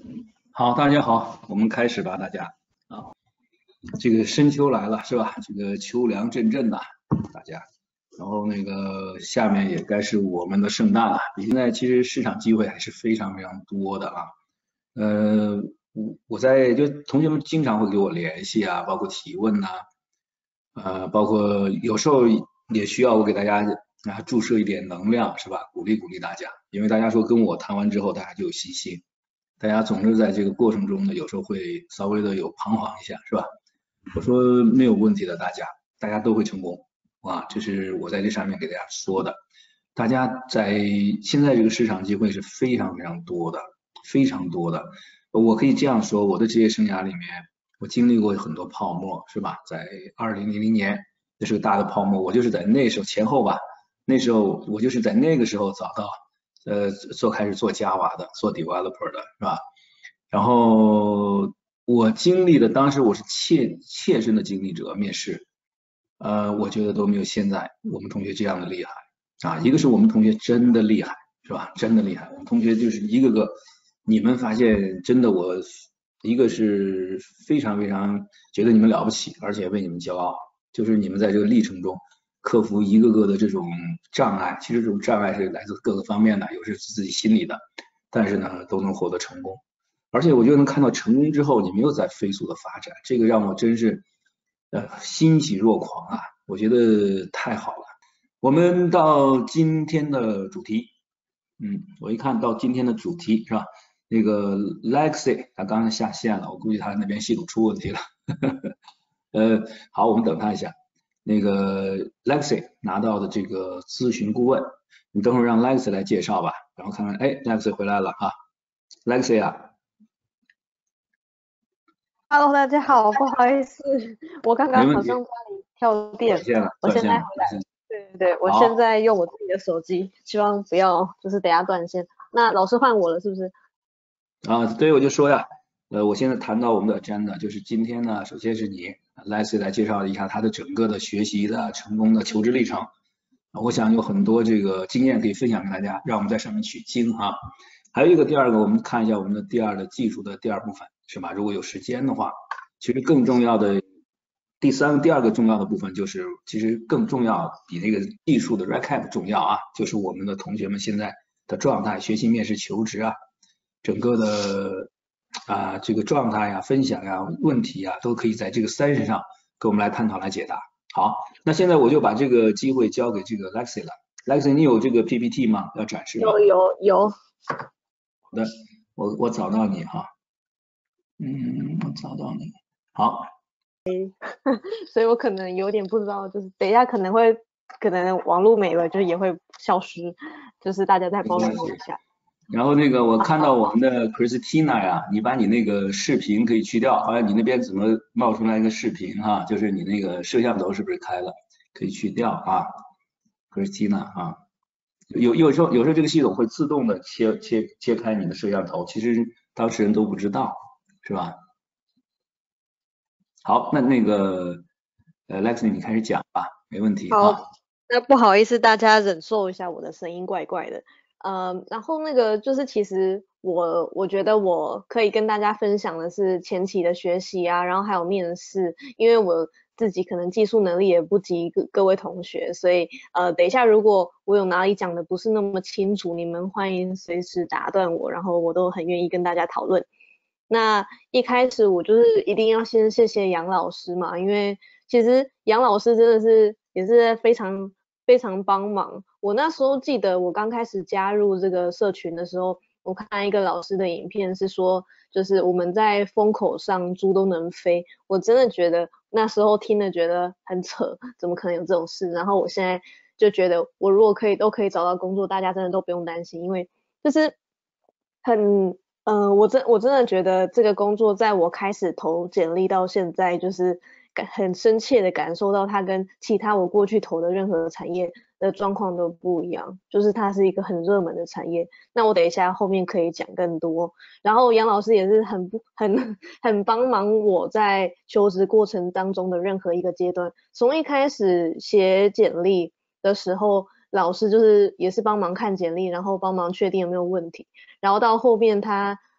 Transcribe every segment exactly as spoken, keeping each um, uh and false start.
好，大家好，我们开始吧，大家啊，这个深秋来了是吧？这个秋凉阵阵呐，大家。然后那个下面也该是我们的圣诞了。现在其实市场机会还是非常非常多的啊。呃，我我在就同学们经常会给我联系啊，包括提问呐、呃，包括有时候也需要我给大家啊注射一点能量是吧？鼓励鼓励大家，因为大家说跟我谈完之后大家就有信心。大家总是在这个过程中呢，有时候会稍微的有彷徨一下，是吧？我说没有问题的，大家，大家都会成功啊，这是我在这上面给大家说的。大家在现在这个市场机会是非常非常多的，非常多的。我可以这样说，我的职业生涯里面，我经历过很多泡沫，是吧？在二零零零年，这是个大的泡沫，我就是在那时候前后吧，那时候我就是在那个时候找到。呃，做开始做 Java 的，做 developer 的是吧？然后我经历的，当时我是切切身的经历者，面试，呃，我觉得都没有现在我们同学这样的厉害啊。一个是我们同学真的厉害，是吧？真的厉害，我们同学就是一个个，你们发现真的我，一个是非常非常觉得你们了不起，而且为你们骄傲，就是你们在这个历程中。克服一个个的这种障碍，其实这种障碍是来自各个方面的，有是自己心里的，但是呢都能获得成功，而且我就能看到成功之后你们又在飞速的发展，这个让我真是呃欣喜若狂啊，我觉得太好了。我们到今天的主题，嗯，我一看到今天的主题是吧？那个 Lexi 他刚才下线了，我估计他那边系统出问题了。呃，好，我们等他一下。那个 Lexi 拿到的这个咨询顾问，你等会儿让 Lexi 来介绍吧，然后看看，哎，Lexi 回来了哈，Lexi 啊， Hello，大家好，不好意思，我刚刚没问题， 好像家里跳电， 断线了， 我现断线了， 在回来了。对对对，我现好在用我自己的手机，希望不要就是等下断线。那老师换我了，是不是？ 啊，对，我就说呀，呃，我现在谈到我们的 agenda，就是今天呢，首先是你 Lexi 来介绍一下他的整个的学习的成功的求职历程，我想有很多这个经验可以分享给大家，让我们在上面取经哈。还有一个第二个，我们看一下我们的第二的技术的第二部分，是吧？如果有时间的话，其实更重要的第三个第二个重要的部分就是，其实更重要比那个技术的 recap 重要啊，就是我们的同学们现在的状态，学习、面试、求职啊，整个的啊这个状态呀、分享呀、问题呀，都可以在这个三十上跟我们来探讨、来解答。好，那现在我就把这个机会交给这个 Lexi 了。Lexi，你有这个 P P T 吗？要展示吗？ 有有有， 好的，我我找到你哈，嗯，我找到你。好， 所以我可能有点不知道，就是等一下可能会可能网络没了，就也会消失，就是大家再包容没关系。 我一下。 然后那个我看到我们的 Christina 呀，你把你那个视频可以去掉，好像你那边怎么冒出来一个视频哈？就是你那个摄像头是不是开了？可以去掉啊，Christina 啊。有有时候有时候这个系统会自动的切切切开你的摄像头，其实当事人都不知道，是吧？好，那那个呃，Lexi 你开始讲吧，没问题哈。 好，那不好意思，大家忍受一下我的声音怪怪的。呃，然后那个就是其实我我觉得我可以跟大家分享的是前期的学习啊，然后还有面试，因为我自己可能技术能力也不及各各位同学，所以呃，等一下如果我有哪里讲的不是那么清楚，你们欢迎随时打断我，然后我都很愿意跟大家讨论。那一开始我就是一定要先谢谢杨老师嘛，因为其实杨老师真的是也是非常非常帮忙。我那时候记得我刚开始加入这个社群的时候，我看一个老师的影片是说，就是我们在风口上猪都能飞，我真的觉得那时候听了觉得很扯，怎么可能有这种事？然后我现在就觉得，我如果可以都可以找到工作，大家真的都不用担心，因为就是很嗯、呃我真我真的觉得这个工作在我开始投简历到现在，就是感很深切的感受到它跟其他我过去投的任何产业的状况都不一样，就是它是一个很热门的产业。那我等一下后面可以讲更多。然后杨老师也是很不很很帮忙我在求职过程当中的任何一个阶段，从一开始写简历的时候，老师就是也是帮忙看简历，然后帮忙确定有没有问题。然后到后面他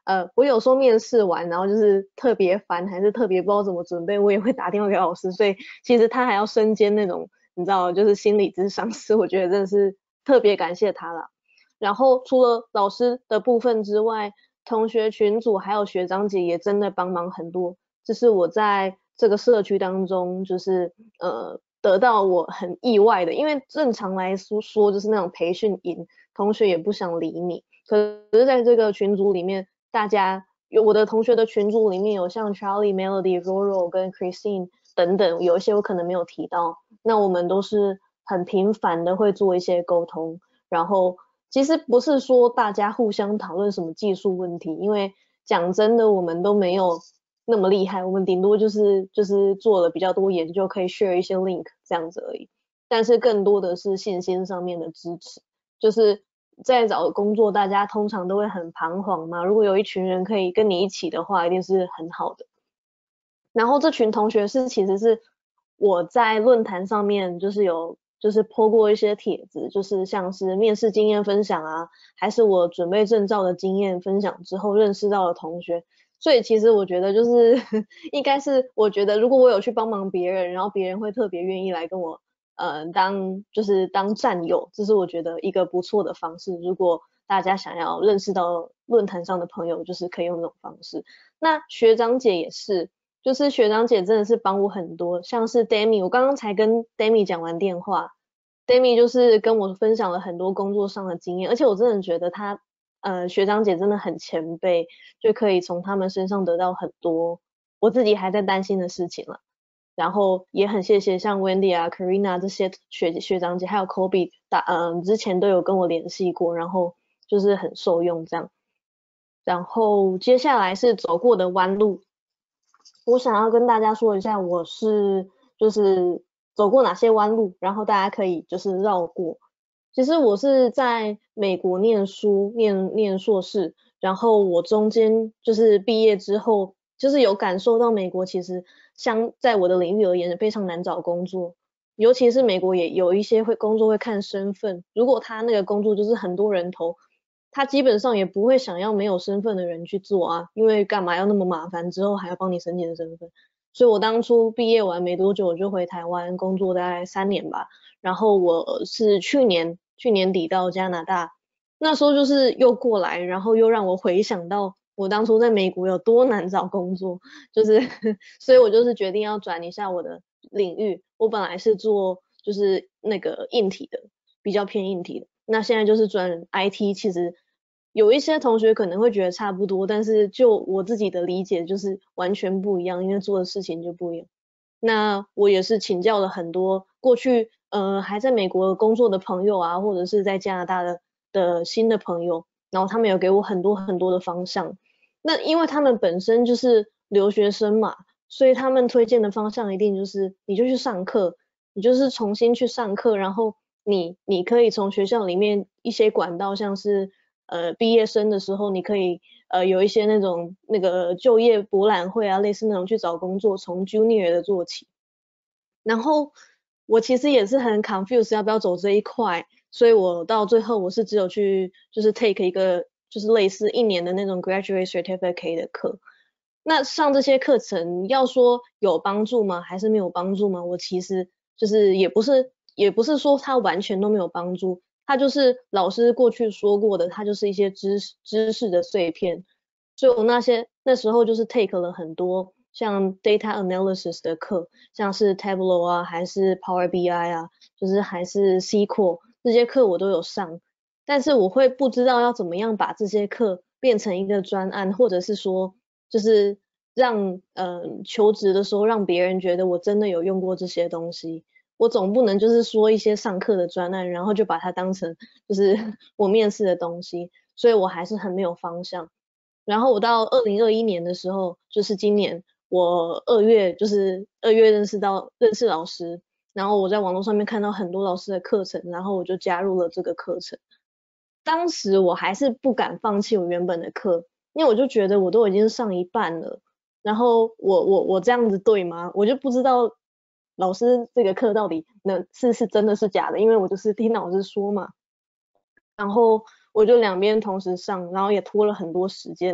呃，我有时候面试完，然后就是特别烦，还是特别不知道怎么准备，我也会打电话给老师。所以其实他还要身兼那种，你知道，就是心理咨商师，我觉得真的是特别感谢他啦。然后除了老师的部分之外，同学群组还有学长姐也真的帮忙很多，这是我在这个社区当中就是呃得到我很意外的，因为正常来说说就是那种培训营，同学也不想理你，可是在这个群组里面，大家有我的同学的群组里面有像 Charlie、Melody、Roro 跟 Christine 等等，有一些我可能没有提到，那我们都是很频繁的会做一些沟通，然后其实不是说大家互相讨论什么技术问题，因为讲真的，我们都没有那么厉害，我们顶多就是就是做了比较多研究，可以 share 一些 link 这样子而已。但是更多的是信心上面的支持，就是在找工作，大家通常都会很彷徨嘛。如果有一群人可以跟你一起的话，一定是很好的。然后这群同学是其实是我在论坛上面就是有就是 po 过一些帖子，就是像是面试经验分享啊，还是我准备证照的经验分享之后认识到的同学。所以其实我觉得就是应该是我觉得如果我有去帮忙别人，然后别人会特别愿意来跟我呃当就是当战友，这是我觉得一个不错的方式。如果大家想要认识到论坛上的朋友，就是可以用这种方式。那学长姐也是。就是学长姐真的是帮我很多，像是 Demi， 我刚刚才跟 Demi 讲完电话 ，Demi 就是跟我分享了很多工作上的经验，而且我真的觉得他呃学长姐真的很前辈，就可以从他们身上得到很多我自己还在担心的事情了。然后也很谢谢像 Wendy 啊、Karina 这些学学长姐，还有 Kobe 打嗯、呃、之前都有跟我联系过，然后就是很受用这样。然后接下来是走过的弯路。我想要跟大家说一下，我是就是走过哪些弯路，然后大家可以就是绕过。其实我是在美国念书，念念硕士，然后我中间就是毕业之后，就是有感受到美国其实相在我的领域而言非常难找工作，尤其是美国也有一些会工作会看身份，如果他那个工作就是很多人投。他基本上也不会想要没有身份的人去做啊，因为干嘛要那么麻烦，之后还要帮你申请身份。所以我当初毕业完没多久，我就回台湾工作大概三年吧。然后我是去年去年底到加拿大，那时候就是又过来，然后又让我回想到我当初在美国有多难找工作，就是所以我就是决定要转一下我的领域。我本来是做就是那个硬体的，比较偏硬体的，那现在就是转 I T， 其实。有一些同学可能会觉得差不多，但是就我自己的理解就是完全不一样，因为做的事情就不一样。那我也是请教了很多过去呃还在美国工作的朋友啊，或者是在加拿大的的新的朋友，然后他们有给我很多很多的方向。那因为他们本身就是留学生嘛，所以他们推荐的方向一定就是你就去上课，你就是重新去上课，然后你你可以从学校里面一些管道，像是呃毕业生的时候，你可以呃有一些那种那个就业博览会啊，类似那种去找工作，从 junior 的做起。然后我其实也是很 confused 要不要走这一块，所以我到最后我是只有去就是 take 一个就是类似一年的那种 graduate certificate 的课。那上这些课程要说有帮助吗？还是没有帮助吗？我其实就是也不是也不是说它完全都没有帮助，它就是老师过去说过的，它就是一些知识知识的碎片。所以我那些那时候就是 take 了很多像 data analysis 的课，像是 Tableau 啊，还是 Power B I 啊，就是还是 S Q L 这些课我都有上，但是我会不知道要怎么样把这些课变成一个专案，或者是说就是让呃求职的时候让别人觉得我真的有用过这些东西。我总不能就是说一些上课的专案，然后就把它当成就是我面试的东西，所以我还是很没有方向。然后我到二零二一年的时候，就是今年我二月就是二月认识到认识老师，然后我在网络上面看到很多老师的课程，然后我就加入了这个课程。当时我还是不敢放弃我原本的课，因为我就觉得我都已经上一半了，然后我我我这样子对吗？我就不知道老师这个课到底能是是真的是假的，因为我就是听老师说嘛。然后我就两边同时上，然后也拖了很多时间，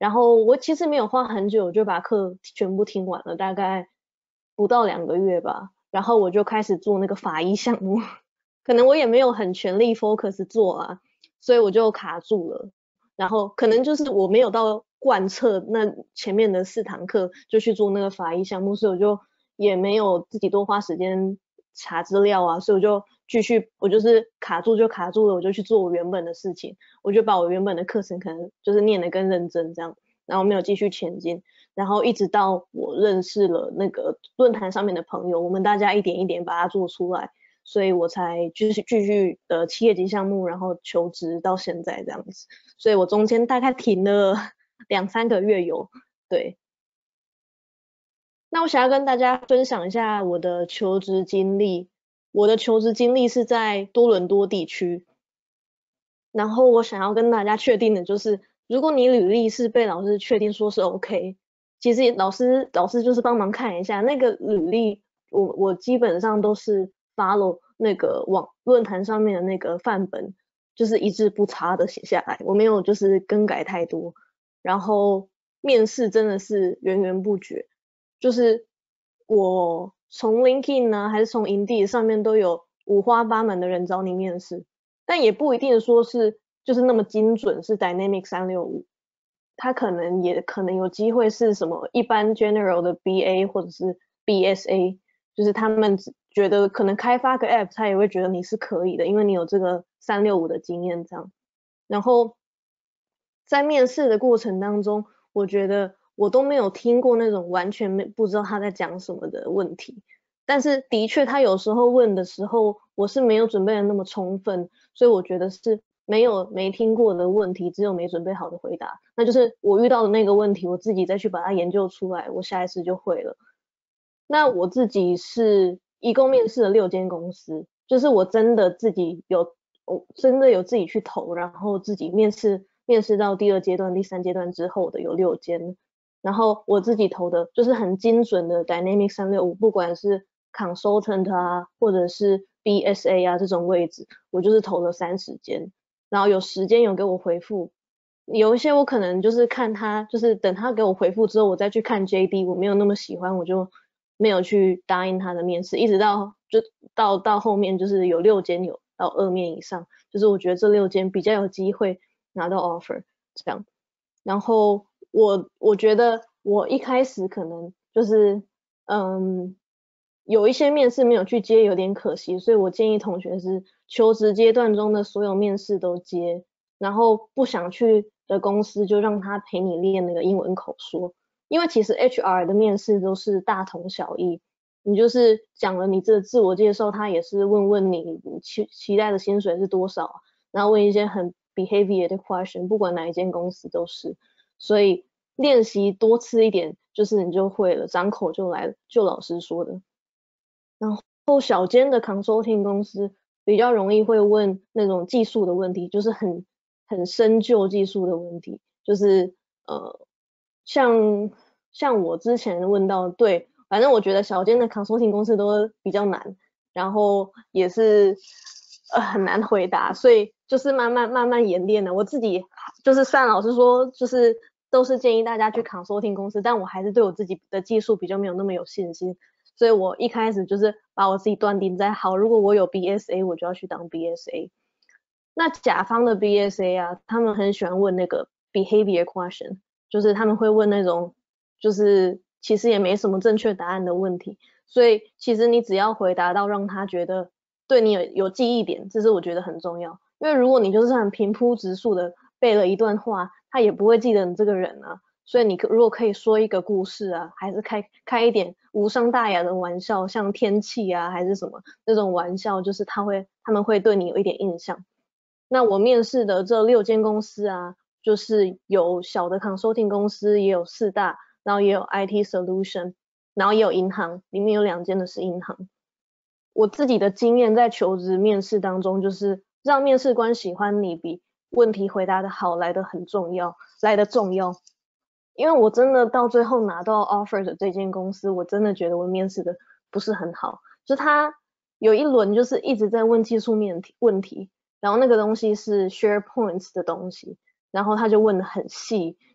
然后我其实没有花很久就把课全部听完了，大概不到两个月吧。然后我就开始做那个法医项目，可能我也没有很全力 focus 做啊，所以我就卡住了。然后可能就是我没有到贯彻那前面的四堂课就去做那个法医项目，所以我就也没有自己多花时间查资料啊，所以我就继续，我就是卡住就卡住了，我就去做我原本的事情，我就把我原本的课程可能就是念得更认真这样，然后没有继续前进，然后一直到我认识了那个论坛上面的朋友，我们大家一点一点把它做出来，所以我才继续继续的企业级项目，然后求职到现在这样子，所以我中间大概停了两三个月有，对。那我想要跟大家分享一下我的求职经历。我的求职经历是在多伦多地区，然后我想要跟大家确定的就是，如果你履历是被老师确定说是 OK，其实老师老师就是帮忙看一下那个履历，我我基本上都是 follow 那个网论坛上面的那个范本，就是一字不差的写下来，我没有就是更改太多。然后面试真的是源源不绝，就是我从 LinkedIn 呢、还是从 Indeed 上面都有五花八门的人找你面试。但也不一定说是就是那么精准是 Dynamic 三六五，它可能也可能有机会是什么一般 General 的 B A 或者是 B S A， 就是他们觉得可能开发个 App 他也会觉得你是可以的，因为你有这个三六五的经验这样。然后在面试的过程当中，我觉得我都没有听过那种完全没不知道他在讲什么的问题。但是的确他有时候问的时候，我是没有准备的那么充分，所以我觉得是没有没听过的问题，只有没准备好的回答。那就是我遇到的那个问题，我自己再去把它研究出来，我下一次就会了。那我自己是一共面试了六间公司，就是我真的自己有，我真的有自己去投，然后自己面试，面试到第二阶段、第三阶段之后的有六间，然后我自己投的就是很精准的 Dynamic 三六五，不管是 Consultant 啊，或者是 B S A 啊这种位置，我就是投了三十间，然后有十间有给我回复，有一些我可能就是看他，就是等他给我回复之后，我再去看 J D，我没有那么喜欢，我就没有去答应他的面试，一直到就到到后面就是有六间有到二面以上，就是我觉得这六间比较有机会拿到 offer 这样。然后我我觉得我一开始可能就是嗯有一些面试没有去接，有点可惜，所以我建议同学是求职阶段中的所有面试都接，然后不想去的公司就让他陪你练那个英文口说。因为其实 H R 的面试都是大同小异，你就是讲了你这自我介绍，他也是问问你期期待的薪水是多少，然后问一些很 behavior 的 question， 不管哪一间公司都是，所以练习多次一点，就是你就会了，张口就来了，就老师说的。然后小间的 consulting 公司比较容易会问那种技术的问题，就是很很深究技术的问题，就是呃像像我之前问到，对，反正我觉得小间的 consulting 公司都比较难，然后也是呃很难回答，所以就是慢慢慢慢演练的。我自己就是虽然老师说就是都是建议大家去 consulting 公司，但我还是对我自己的技术比较没有那么有信心。所以我一开始就是把我自己断定在好，如果我有 B S A， 我就要去当 B S A。那甲方的 B S A 啊，他们很喜欢问那个 behavior question， 就是他们会问那种就是其实也没什么正确答案的问题，所以其实你只要回答到让他觉得对你有有记忆点，这是我觉得很重要。因为如果你就是很平铺直述的背了一段话，他也不会记得你这个人啊。所以你如果可以说一个故事啊，还是开开一点无伤大雅的玩笑，像天气啊还是什么那种玩笑，就是他会他们会对你有一点印象。那我面试的这六间公司啊，就是有小的 consulting 公司，也有四大，然后也有 I T solution， 然后也有银行，里面有两间的是银行。我自己的经验在求职面试当中，就是让面试官喜欢你，比问题回答的好来的很重要，来的重要。因为我真的到最后拿到 offer 的这间公司，我真的觉得我面试的不是很好，就他有一轮就是一直在问技术面问题，然后那个东西是 SharePoint 的东西，然后他就问的很细，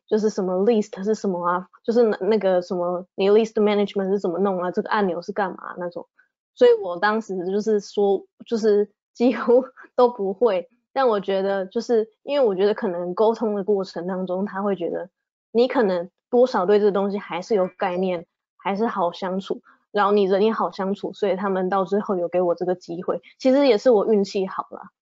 就是什么 list 是什么啊，就是那那个什么你 list management 是怎么弄啊，这个按钮是干嘛那种。所以我当时就是说，就是几乎都不会。但我觉得就是因为我觉得可能沟通的过程当中，他会觉得你可能多少对这个东西还是有概念，还是好相处，然后你人也好相处，所以他们到最后有给我这个机会，其实也是我运气好啦。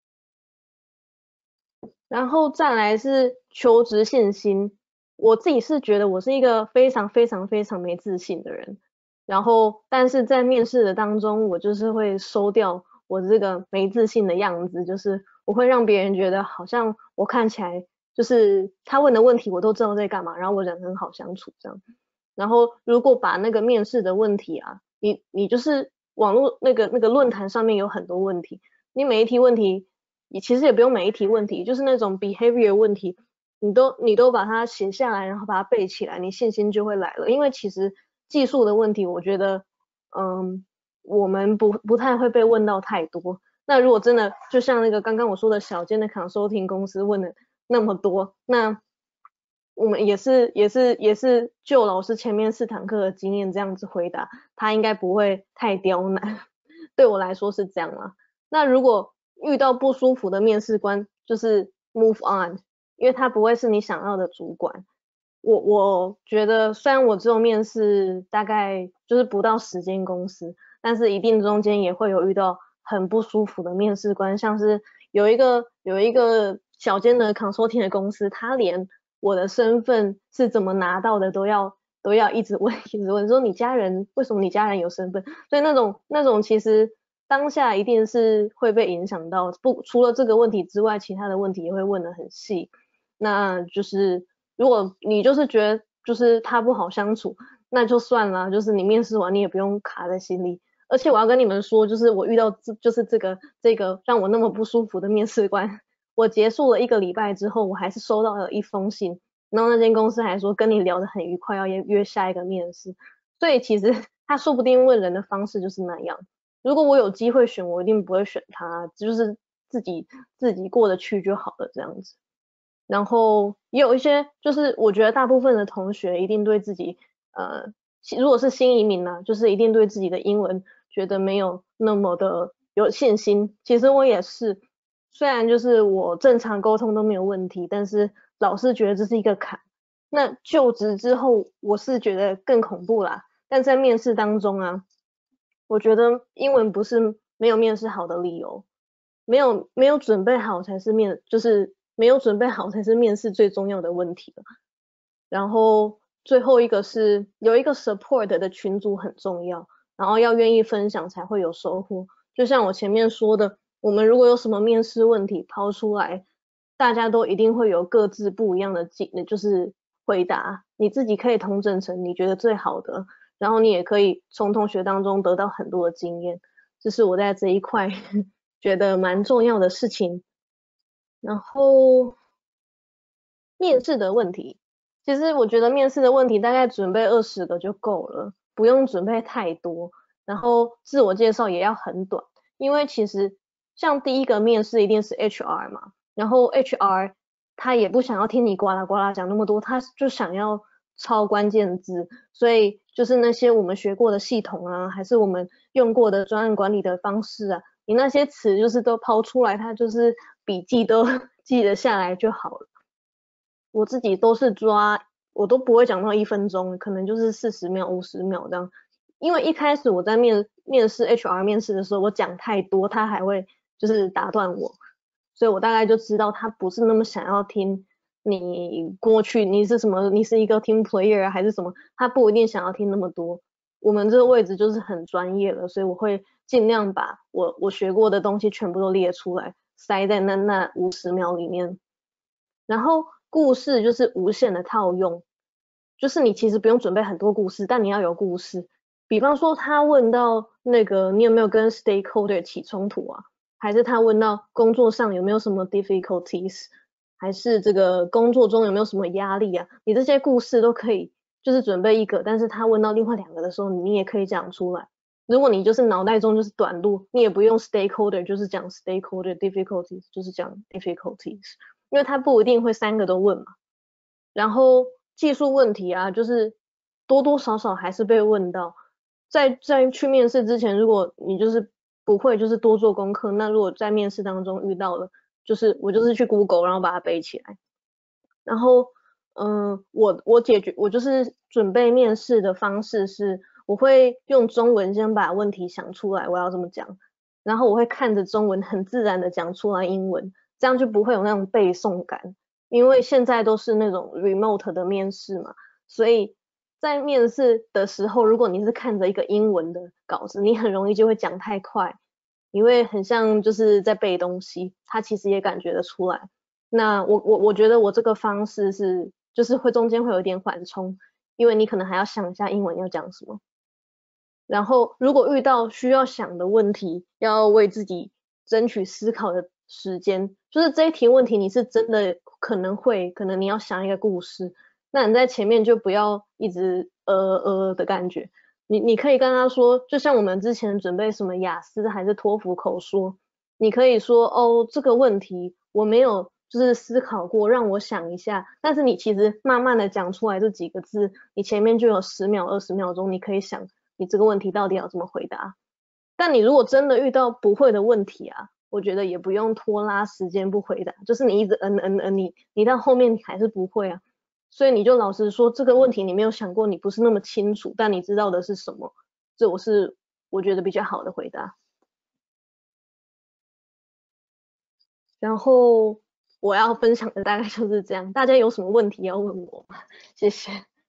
然后再来是求职信心，我自己是觉得我是一个非常非常非常没自信的人，然后但是在面试的当中，我就是会收掉我这个没自信的样子，就是我会让别人觉得好像我看起来就是他问的问题我都知道在干嘛，然后我人很好相处这样。然后如果把那个面试的问题啊，你你就是网络那个那个论坛上面有很多问题，你每一题问题，你其实也不用每一题问题，就是那种 behavior 问题，你都你都把它写下来，然后把它背起来，你信心就会来了。因为其实技术的问题，我觉得，嗯，我们不不太会被问到太多。那如果真的就像那个刚刚我说的小间的 consulting 公司问的那么多，那我们也是也是也是就老师前面四堂课的经验这样子回答，他应该不会太刁难。对我来说是这样啦。那如果遇到不舒服的面试官，就是 move on，因为他不会是你想要的主管。我我觉得虽然我只有面试大概就是不到十间公司，但是一定中间也会有遇到很不舒服的面试官，像是有一个有一个小间的 consulting 的公司，他连我的身份是怎么拿到的都要都要一直问一直问，说你家人为什么你家人有身份？所以那种那种其实当下一定是会被影响到，不除了这个问题之外，其他的问题也会问得很细。那就是如果你就是觉得就是他不好相处，那就算了，就是你面试完你也不用卡在心里。而且我要跟你们说，就是我遇到这就是这个这个让我那么不舒服的面试官，我结束了一个礼拜之后，我还是收到了一封信，然后那间公司还说跟你聊得很愉快，要约约下一个面试。所以其实他说不定问人的方式就是那样。如果我有机会选，我一定不会选他，就是自己自己过得去就好了这样子。然后也有一些，就是我觉得大部分的同学一定对自己，呃，如果是新移民呢、啊，就是一定对自己的英文觉得没有那么的有信心。其实我也是，虽然就是我正常沟通都没有问题，但是老是觉得这是一个坎。那就职之后，我是觉得更恐怖啦。但在面试当中啊，我觉得英文不是没有面试好的理由，没有没有准备好才是面，就是没有准备好才是面试最重要的问题了。然后最后一个是有一个 support 的群组很重要，然后要愿意分享才会有收获。就像我前面说的，我们如果有什么面试问题抛出来，大家都一定会有各自不一样的经，就是回答，你自己可以统整成你觉得最好的，然后你也可以从同学当中得到很多的经验，这是我在这一块觉得蛮重要的事情。然后面试的问题，其实我觉得面试的问题大概准备二十个就够了，不用准备太多。然后自我介绍也要很短，因为其实像第一个面试一定是 H R 嘛，然后 H R 他也不想要听你呱啦呱啦讲那么多，他就想要抄关键字，所以就是那些我们学过的系统啊，还是我们用过的专案管理的方式啊，你那些词就是都抛出来，他就是笔记都记得下来就好了。我自己都是抓，我都不会讲到一分钟，可能就是四十秒、五十秒这样。因为一开始我在面面试 H R 面试的时候，我讲太多，他还会就是打断我，所以我大概就知道他不是那么想要听你过去你是什么，你是一个 team player 还是什么，他不一定想要听那么多。我们这个位置就是很专业了，所以我会尽量把我我学过的东西全部都列出来，塞在那那五十秒里面。然后故事就是无限的套用，就是你其实不用准备很多故事，但你要有故事。比方说他问到那个你有没有跟 stakeholder 起冲突啊，还是他问到工作上有没有什么 difficulties， 还是这个工作中有没有什么压力啊，你这些故事都可以就是准备一个，但是他问到另外两个的时候，你也可以讲出来。如果你就是脑袋中就是短路，你也不用 stakeholder 就是讲 stakeholder difficulties 就是讲 difficulties，因为他不一定会三个都问嘛。 然后技术问题啊，就是多多少少还是被问到。在在去面试之前，如果你就是不会，就是多做功课。那如果在面试当中遇到了，就是我就是去 Google，然后把它背起来。然后，嗯、呃，我我解决我就是准备面试的方式是，我会用中文先把问题想出来，我要怎么讲，然后我会看着中文很自然的讲出来英文，这样就不会有那种背诵感。因为现在都是那种 remote 的面试嘛，所以在面试的时候，如果你是看着一个英文的稿子，你很容易就会讲太快，你会很像就是在背东西，他其实也感觉得出来。那我我我觉得我这个方式是，就是会中间会有一点缓冲，因为你可能还要想一下英文要讲什么。然后如果遇到需要想的问题，要为自己争取思考的时间，就是这一题问题你是真的可能会，可能你要想一个故事，那你在前面就不要一直呃呃的感觉。你你可以跟他说，就像我们之前准备什么雅思还是托福口说，你可以说哦这个问题我没有就是思考过，让我想一下。但是你其实慢慢的讲出来这几个字，你前面就有十秒二十秒钟，你可以想你这个问题到底要怎么回答。但你如果真的遇到不会的问题啊，我觉得也不用拖拉时间不回答，就是你一直嗯嗯嗯，你你到后面你还是不会啊。所以你就老实说这个问题你没有想过，你不是那么清楚，但你知道的是什么，这我是我觉得比较好的回答。然后我要分享的大概就是这样，大家有什么问题要问我吗？谢谢。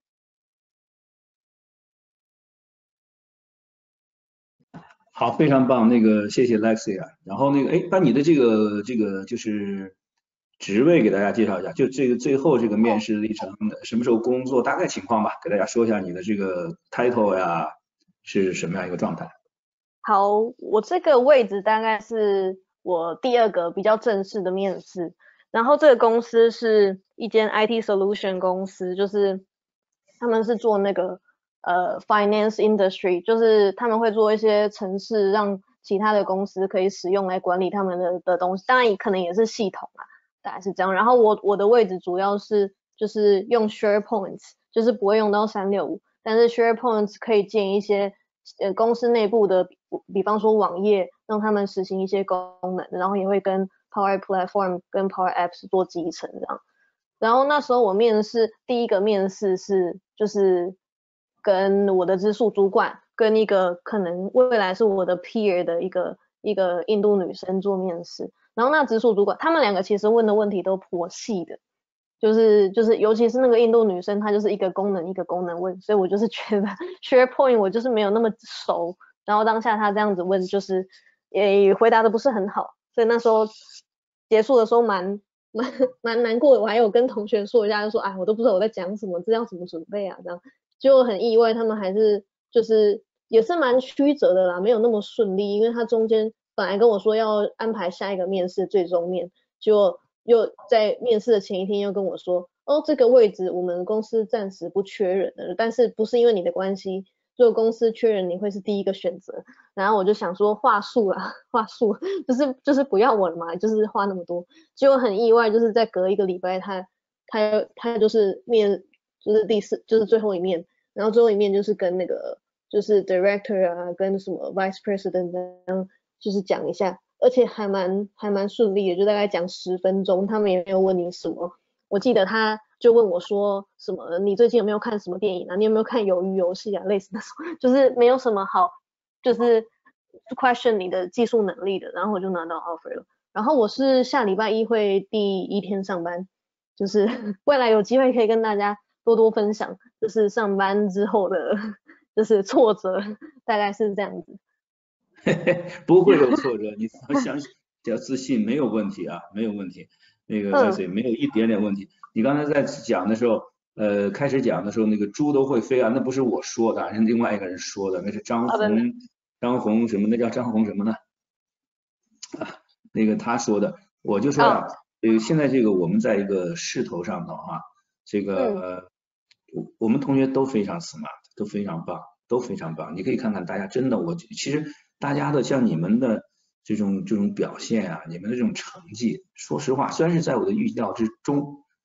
好，非常棒，那个谢谢 Lexia。然后那个，哎，把你的这个这个就是职位给大家介绍一下，就这个最后这个面试历程，什么时候工作，大概情况吧，给大家说一下你的这个 title 呀是什么样一个状态。 好，我这个位置大概是我第二个比较正式的面试，然后这个公司是一间 I T solution 公司，就是他们是做那个呃 finance industry，就是他们会做一些程式让其他的公司可以使用来管理他们的的东西，当然可能也是系统啊，大概是这样。然后我我的位置主要是就是用 SharePoint，就是不会用到三六五，但是 SharePoint 可以建一些呃公司内部的，比方说网页，让他们实行一些功能，然后也会跟 Power Platform 跟 Power Apps 做集成这样。然后那时候我面试第一个面试是就是跟我的直属主管跟一个可能未来是我的 peer 的一个一个印度女生做面试，然后那直属主管他们两个其实问的问题都颇细的，就是就是尤其是那个印度女生，她就是一个功能一个功能问，所以我就是觉得 SharePoint 我就是没有那么熟，然后当下她这样子问，就是也回答的不是很好，所以那时候结束的时候蛮蛮蛮难过的，我还有跟同学说一下，就说哎，我都不知道我在讲什么，这要怎么准备啊？这样就很意外，他们还是就是也是蛮曲折的啦，没有那么顺利，因为他中间本来跟我说要安排下一个面试最终面，就又在面试的前一天又跟我说，哦，这个位置我们公司暂时不缺人了，但是不是因为你的关系，如果公司缺人，你会是第一个选择。然后我就想说话术啦，话术就是就是不要我了嘛，就是话那么多。结果很意外，就是在隔一个礼拜他，他他就是面就是第四就是最后一面，然后最后一面就是跟那个就是 director 啊，跟什么 vice president 然后就是讲一下，而且还蛮还蛮顺利的，就大概讲十分钟，他们也没有问你什么。我记得他就问我说什么，你最近有没有看什么电影啊？你有没有看鱿鱼游戏啊？类似那种，就是没有什么好，就是 question 你的技术能力的，然后我就拿到 offer 了。然后我是下礼拜一会第一天上班，就是未来有机会可以跟大家多多分享，就是上班之后的，就是挫折，大概是这样子。 不会有挫折，你要相信，只要自信，没有问题啊，没有问题。那个 Lexi 没有一点点问题。你刚才在讲的时候，呃，开始讲的时候，那个猪都会飞啊，那不是我说的，是另外一个人说的，那是张红，张红什么？那叫张红什么呢？啊，那个他说的，我就说呀，呃，现在这个我们在一个势头上头啊，这个我我们同学都非常 smart，都非常棒，都非常棒。你可以看看大家真的，我其实大家的像你们的这种这种表现啊，你们的这种成绩，说实话，虽然是在我的预料之中，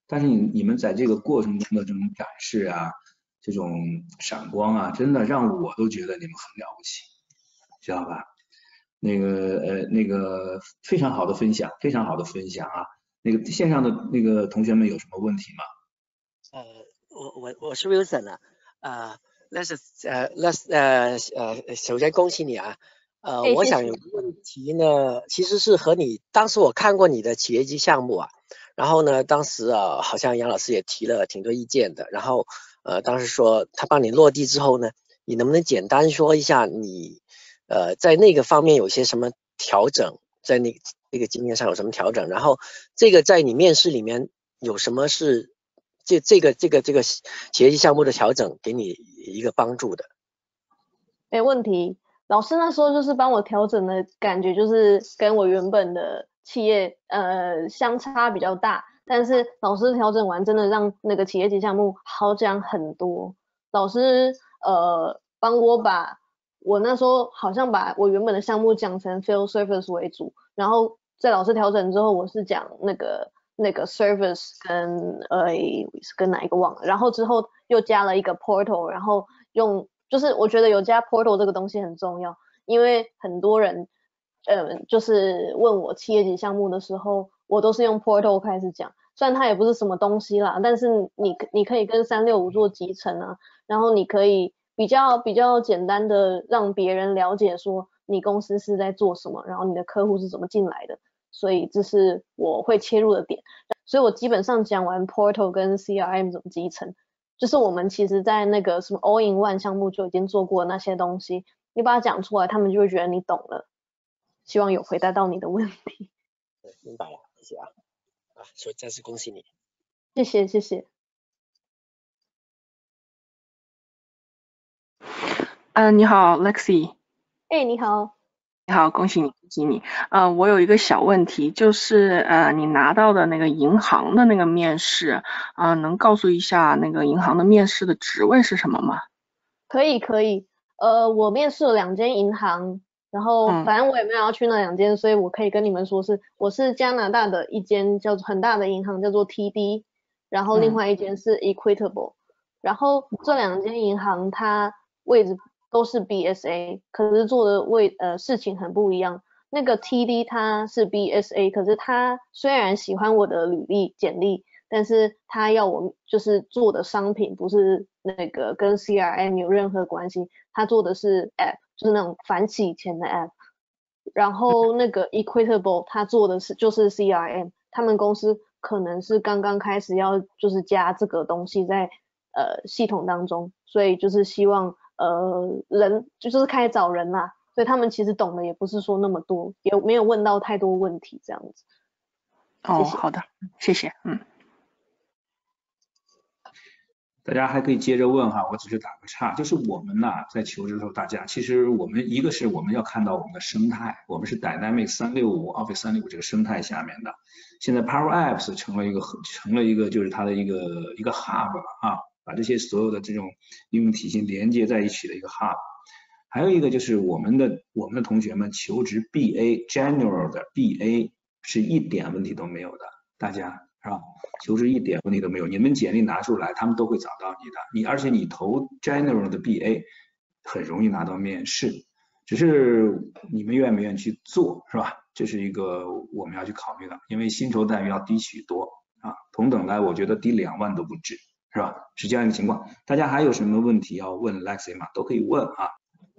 但是你你们在这个过程中的这种展示啊，这种闪光啊，真的让我都觉得你们很了不起，知道吧？那个呃那个非常好的分享，非常好的分享啊。那个线上的那个同学们有什么问题吗？ 呃，我我我是 Wilson 啊，呃，那是呃那是呃呃，首先恭喜你啊，呃， 哎， 我谢谢。 想有个问题呢，其实是和你当时我看过你的企业级项目啊，然后呢，当时啊好像杨老师也提了挺多意见的，然后呃当时说他帮你落地之后呢，你能不能简单说一下你呃在那个方面有些什么调整，在那个这个经验上有什么调整，然后这个在你面试里面有什么是这这个这个这个企业级项目的调整给你一个帮助的？ 没问题。老师那时候就是帮我调整的感觉，就是跟我原本的企业呃相差比较大，但是老师调整完，真的让那个企业级项目好讲很多。老师呃帮我把我那时候好像把我原本的项目讲成 field service 为主，然后在老师调整之后，我是讲那个那个 service 跟呃跟哪一个忘了，然后之后又加了一个 portal，然后用就是我觉得有加 portal 这个东西很重要，因为很多人呃就是问我企业级项目的时候，我都是用 portal 开始讲，虽然它也不是什么东西啦，但是你你可以跟三六五做集成啊，然后你可以比较比较简单的让别人了解说你公司是在做什么，然后你的客户是怎么进来的，所以这是我会切入的点。所以我基本上讲完 portal 跟 C R M 怎么集成，就是我们其实在那个什么 all in one 项目就已经做过那些东西，你把它讲出来，他们就会觉得你懂了。希望有回答到你的问题。 明白了，谢谢啊，啊，所以再次恭喜你。 谢谢谢谢。 嗯、呃，你好 ，Lexi。 哎，你好。 你好，恭喜你，恭喜你。呃，我有一个小问题，就是呃，你拿到的那个银行的那个面试，呃，能告诉一下那个银行的面试的职位是什么吗？ 可以可以，呃，我面试了两间银行，然后嗯反正我也没有要去那两间，所以我可以跟你们说是，我是加拿大的一间叫做很大的银行，叫做 T D，然后另嗯外一间是 Equitable，然后这两间银行它位置都是 B S A，可是做的位呃事情很不一样。那个 T D 它是 B S A，可是他虽然喜欢我的履历简历，但是他要我就是做的商品不是那个跟 C R M 有任何关系，他做的是 App， 就是那种反洗钱的 App。然后那个 Equitable 他做的是就是 C R M， 他们公司可能是刚刚开始要就是加这个东西在呃系统当中，所以就是希望呃人就是开始找人啦，所以他们其实懂的也不是说那么多，也没有问到太多问题这样子。 哦， 谢谢。 好的，谢谢，嗯。 大家还可以接着问哈，我只是打个岔，就是我们呐在求职的时候，大家其实我们一个是我们要看到我们的生态，我们是 Dynamics 三六五 Office 三六五这个生态下面的，现在 Power Apps 成了一个成了一个就是它的一个一个 hub 了啊，把这些所有的这种应用体系连接在一起的一个 hub。还有一个就是我们的我们的同学们求职 B A General 的 B A 是一点问题都没有的，大家是吧？求职一点问题都没有，你们简历拿出来，他们都会找到你的。你而且你投 General 的 B A 很容易拿到面试，只是你们愿不愿意去做，是吧？这是一个我们要去考虑的，因为薪酬待遇要低许多啊，同等来我觉得低两万都不止，是吧？是这样一个情况。大家还有什么问题要问 Lexi 吗？都可以问啊。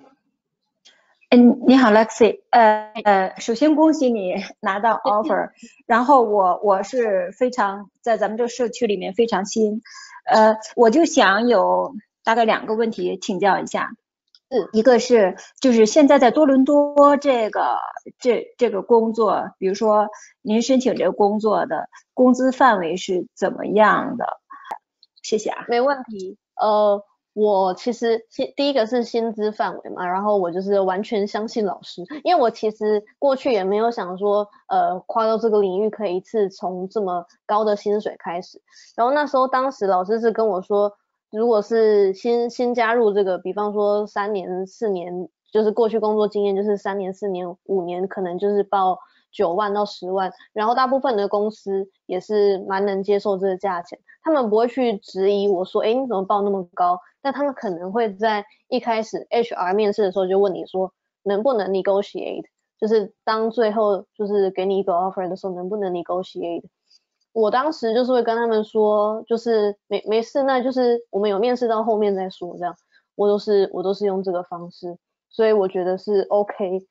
嗯，你好 Lexi， 呃呃，首先恭喜你拿到 offer， 然后我我是非常在咱们这个社区里面非常新，呃，我就想有大概两个问题请教一下， 嗯， 一个是就是现在在多伦多这个这这个工作，比如说您申请这个工作的工资范围是怎么样的？谢谢啊。 没问题，呃。我其实第一个是薪资范围嘛，然后我就是完全相信老师，因为我其实过去也没有想说，呃，跨到这个领域可以一次从这么高的薪水开始。然后那时候当时老师是跟我说，如果是新新加入这个，比方说三年四年，就是过去工作经验就是三年四年五年，可能就是报九万到十万，然后大部分的公司也是蛮能接受这个价钱，他们不会去质疑我说，哎，你怎么报那么高？但他们可能会在一开始 H R 面试的时候就问你说，能不能 negotiate， 就是当最后就是给你一个 offer 的时候，能不能 negotiate？ 我当时就是会跟他们说，就是没没事，那就是我们有面试到后面再说，这样，我都是我都是用这个方式，所以我觉得是 OK。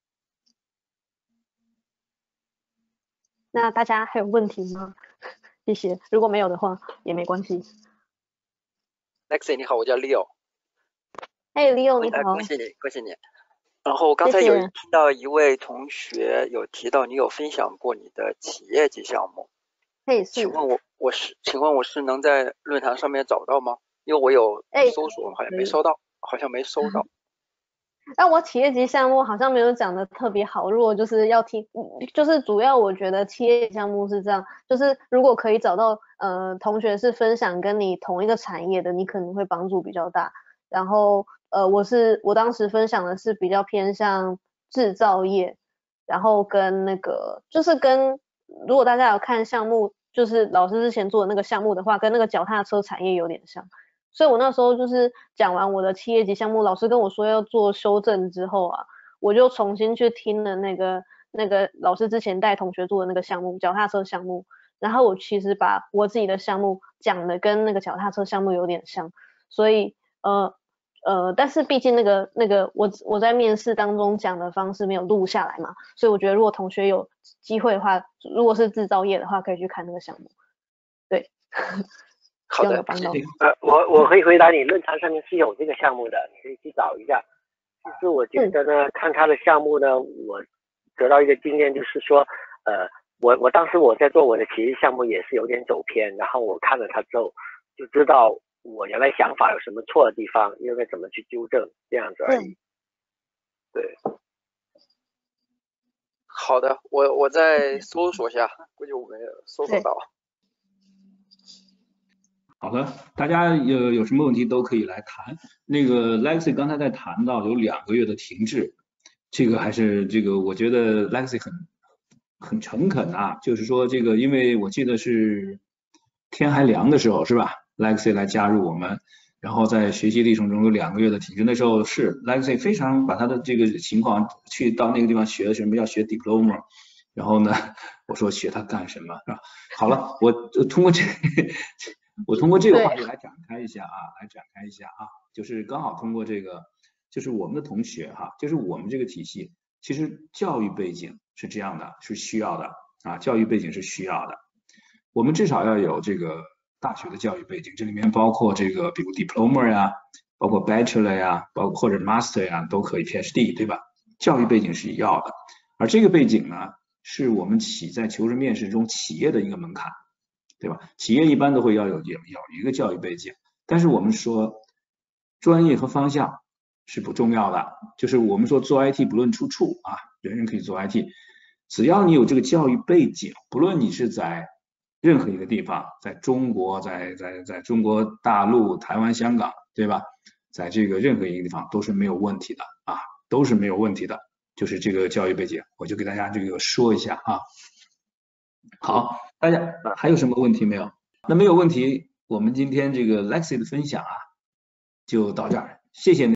那大家还有问题吗？谢谢，如果没有的话也没关系。 Lexi 你好，我叫 Leo。 嘿 Leo 你好。 恭喜你，恭喜你。然后刚才有听到一位同学有提到你有分享过你的企业级项目。 嘿，是。 请问我我是请问我是能在论坛上面找到吗？因为我有搜索，好像没搜到，好像没搜到。 那我企业级项目好像没有讲的特别好，如果就是要听，就是主要我觉得企业级项目是这样，就是如果可以找到呃同学是分享跟你同一个产业的，你可能会帮助比较大。然后呃我是我当时分享的是比较偏向制造业，然后跟那个就是跟如果大家有看项目，就是老师之前做的那个项目的话，跟那个脚踏车产业有点像。所以我那时候就是讲完我的企业级项目，老师跟我说要做修正之后啊，我就重新去听了那个那个老师之前带同学做的那个项目，脚踏车项目，然后我其实把我自己的项目讲的跟那个脚踏车项目有点像，所以呃呃，但是毕竟那个那个我我在面试当中讲的方式没有录下来嘛，所以我觉得如果同学有机会的话，如果是制造业的话，可以去看那个项目，对。 好的， 呃，我我可以回答你，论坛上面是有这个项目的，你可以去找一下。其实我觉得呢，嗯、看他的项目呢，我得到一个经验就是说，呃，我我当时我在做我的企业项目也是有点走偏，然后我看了他之后就知道我原来想法有什么错的地方，应该怎么去纠正，这样子而已。嗯、对。 好的，我我再搜索一下，估计我没有搜索到。 好的，大家有有什么问题都可以来谈。那个 Lexi 刚才在谈到有两个月的停滞，这个还是这个我觉得 Lexi 很很诚恳啊，就是说这个，因为我记得是天还凉的时候是吧 ？Lexi 来加入我们，然后在学习历程中有两个月的停滞，那时候是 Lexi 非常把他的这个情况去到那个地方学什么要学 diploma， 然后呢，我说学它干什么是吧？好了，我通过这。我通过这个话题来展开一下啊，来展开一下啊，就是刚好通过这个，就是我们的同学哈，就是我们这个体系，其实教育背景是这样的，是需要的啊，教育背景是需要的，我们至少要有这个大学的教育背景，这里面包括这个比如 diploma 呀，包括 bachelor 呀，包括或者 master 呀都可以 P H D 对吧？教育背景是要的，而这个背景呢，是我们企在求职面试中企业的一个门槛。对吧？企业一般都会要有有有一个教育背景，但是我们说专业和方向是不重要的，就是我们说做 I T 不论出处啊，人人可以做 I T， 只要你有这个教育背景，不论你是在任何一个地方，在中国，在在在中国大陆、台湾、香港，对吧？在这个任何一个地方都是没有问题的啊，都是没有问题的，就是这个教育背景，我就给大家这个说一下啊。好，大家还有什么问题没有？那没有问题，我们今天这个 Lexi 的分享啊，就到这儿，谢谢你。